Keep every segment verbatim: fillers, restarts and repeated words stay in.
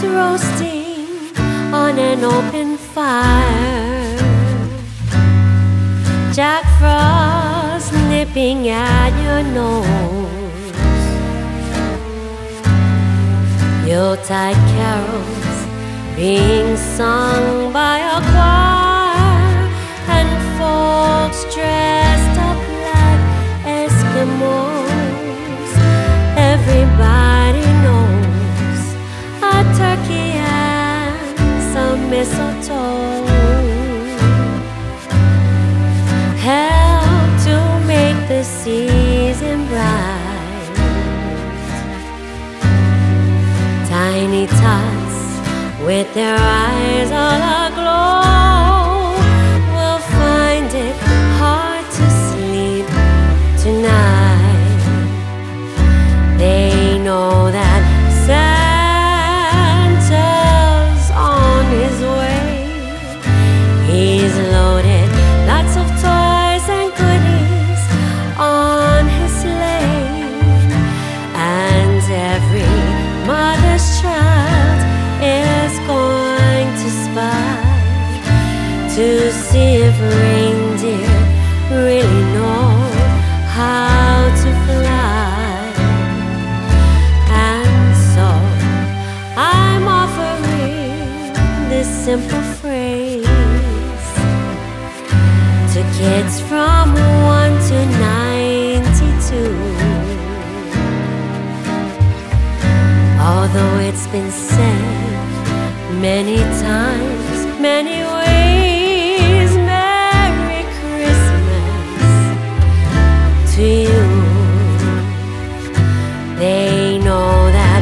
roasting on an open fire, Jack Frost nipping at your nose, Yuletide carols being sung by a choir, and folks dressed up like Eskimos. Everybody knows a turkey and some mistletoe help to make the season bright. Tiny tots with their eyes all aglow will find it hard to sleep tonight. They know that Santa's on his way. He's loaded lots of toys and goodies on his sleigh, and every mother's child is going to spy to see if reindeer really know how to fly. And so I'm offering this simple phrase to kids from one to ninety-two. Although it's been said many times, many ways, Merry Christmas to you. They know that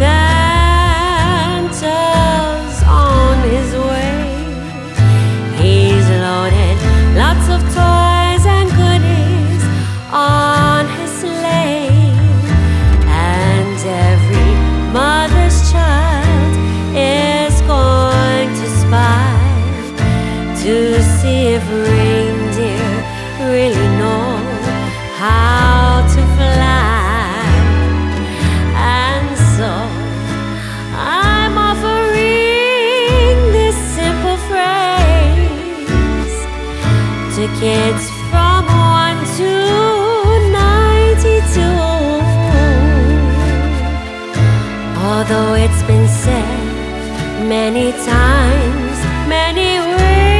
Santa's on his way. He's loaded lots of toys and goodies on his sleigh, and every mother's child is going to spy to see if reindeer really know how to fly. And so I'm offering this simple phrase to kids from one to ninety-two. Although it's been said many times, many ways,